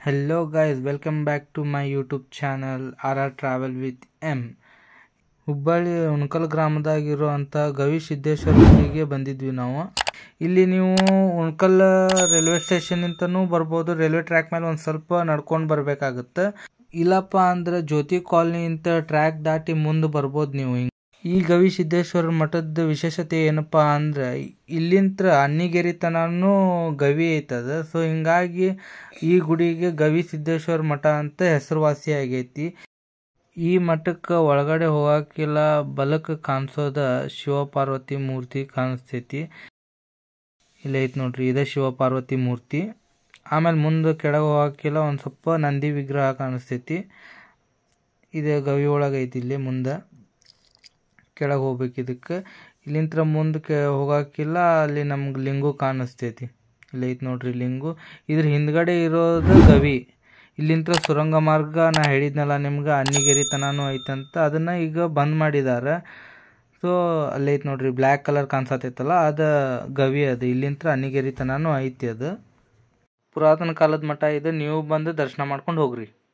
Hello guys, welcome back to my YouTube channel RR Travel with M. Hubballi Unkal ಗ್ರಾಮದಾಗಿರುವಂಥ Gavisiddeshwara ಗುಡಿಗೆ ಬಂದಿದ್ವಿ ನಾವು. ಇಲ್ಲಿ ನೀವು ಉಣಕಲ್ ರೈಲ್ವೆ ಸ್ಟೇಷನ್ ಇಂತನೂ ಬರ್ಬೋದು, ರೈಲ್ವೆ ಟ್ರ್ಯಾಕ್ ಮೇಲೆ ಒಂದು ಸ್ವಲ್ಪ ನಡ್ಕೊಂಡು ಬರಬೇಕಾಗುತ್ತೆ. ಇಲ್ಲಪ್ಪ ಅಂದ್ರೆ ಜ್ಯೋತಿ ಕಾಲನಿ ಇಂತ ಟ್ರ್ಯಾಕ್ ದಾಟಿ ಮುಂದೆ ಬರ್ಬೋದು ನೀವು. ಈ ಗವಿಸಿದ್ದೇಶ್ವರ ಮಠದ ವಿಶೇಷತೆ ಏನಪ್ಪಾ ಅಂದ್ರೆ ಇಲ್ಲಿಂತ್ರ ಅನ್ನಿಗೇರಿ ತನೂ ಗವಿ ಐತದ. ಸೊ ಹಿಂಗಾಗಿ ಈ ಗುಡಿಗೆ ಗವಿಸಿದ್ದೇಶ್ವರ ಮಠ ಅಂತ ಹೆಸರುವಾಸಿ ಆಗೈತಿ. ಈ ಮಠಕ್ಕೆ ಒಳಗಡೆ ಹೋಗಕ್ಕಿಲ್ಲ, ಬಲಕ್ಕೆ ಕಾಣಿಸೋದ ಶಿವಪಾರ್ವತಿ ಮೂರ್ತಿ ಕಾಣಿಸ್ತೈತಿ. ಇಲ್ಲ ಐತಿ ನೋಡ್ರಿ, ಇದೇ ಶಿವಪಾರ್ವತಿ ಮೂರ್ತಿ. ಆಮೇಲೆ ಮುಂದೆ ಕೆಳಗೆ ಹೋಗಕ್ಕಿಲ್ಲ, ಒಂದು ಸ್ವಲ್ಪ ನಂದಿ ವಿಗ್ರಹ ಕಾಣಿಸ್ತೈತಿ. ಇದು ಗವಿ ಒಳಗೆ ಐತಿ. ಇಲ್ಲಿ ಮುಂದೆ ಕೆಳಗೆ ಹೋಗ್ಬೇಕು. ಇದಕ್ಕೆ ಇಲ್ಲಿಂತ್ರ ಮುಂದಕ್ಕೆ ಹೋಗಕ್ಕಿಲ್ಲ, ಅಲ್ಲಿ ನಮ್ಗೆ ಲಿಂಗು ಕಾಣಿಸ್ತೈತಿ. ಇಲ್ಲಿ ಐತಿ ನೋಡ್ರಿ ಲಿಂಗು. ಇದ್ರ ಹಿಂದ್ಗಡೆ ಇರೋದು ಗವಿ. ಇಲ್ಲಿಂತ್ರ ಸುರಂಗ ಮಾರ್ಗ ನಾ ಹೇಳಿದ್ನಲ್ಲ ನಿಮ್ಗೆ, ಅನ್ನಿಗೇರಿ ತನೂ ಐತಂತ. ಅದನ್ನ ಈಗ ಬಂದ್ ಮಾಡಿದಾರ. ಸೊ ಅಲ್ಲಿ ಐತಿ ನೋಡ್ರಿ, ಬ್ಲ್ಯಾಕ್ ಕಲರ್ ಕಾಣಿಸತೈತಲ್ಲ, ಅದು ಗವಿ. ಅದು ಇಲ್ಲಿಂತ್ರ ಅನ್ನಿಗೇರಿ ತನೂ ಐತಿ. ಅದು ಪುರಾತನ ಕಾಲದ ಮಠ ಇದೆ. ನೀವು ಬಂದು ದರ್ಶನ ಮಾಡ್ಕೊಂಡು ಹೋಗ್ರಿ.